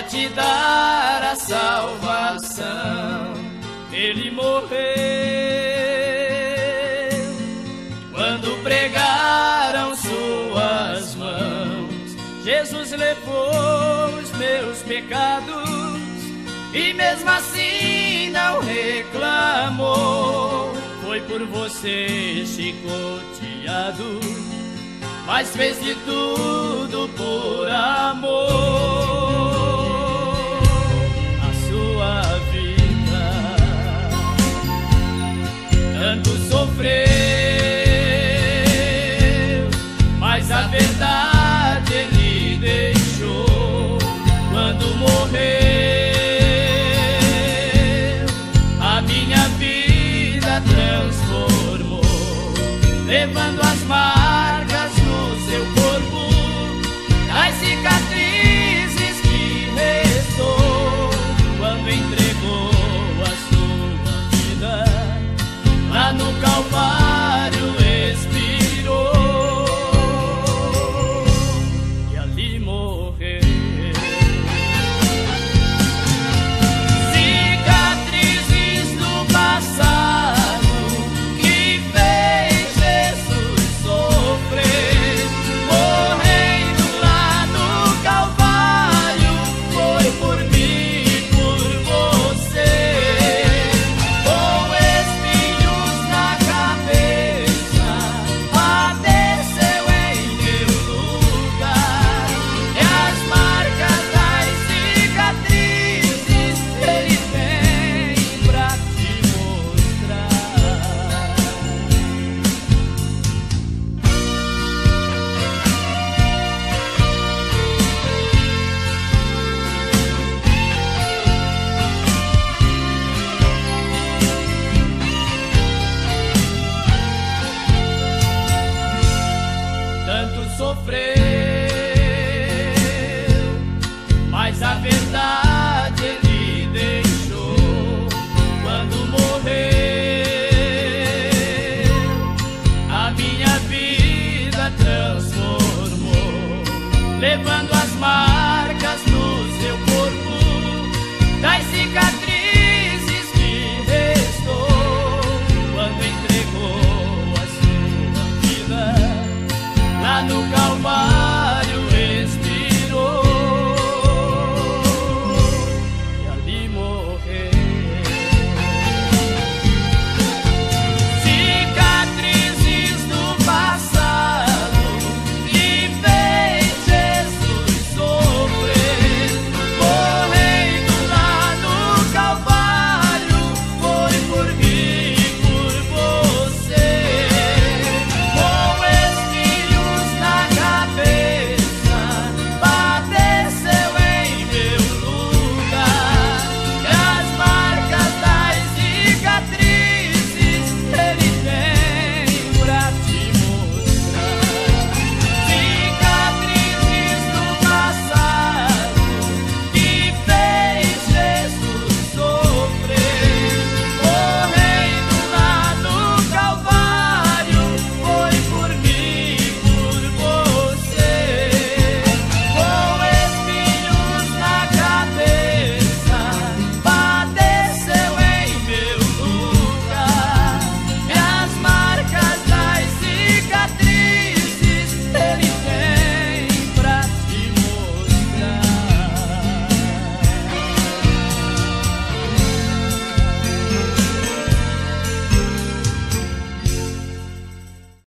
te dar a salvação. Ele morreu quando pregaram suas mãos. Jesus levou os meus pecados e mesmo assim não reclamou. Foi por você chicoteado, mas fez de tudo por amor. A sua vida tanto sofreu, mas a verdade ele deixou quando morreu. A minha vida transformou, levando as marcas no seu corpo, as cicatrizes que restou quando entregou a sua vida lá no Calvário, expirou e ali morreu. Cicatrizes do passado que fez Jesus sofrer, morrendo lá no Calvário, foi por mim e por você. Com espinhos na cabeça, padeceu em meu lugar, e as marcas das cicatrizes ele tem pra te mostrar. Tanto sofreu, mas a verdade ele deixou quando morreu. A minha vida transformou, levando as marcas no seu corpo, das cicatrizes que restou quando entregou a sua vida lá no Calvário.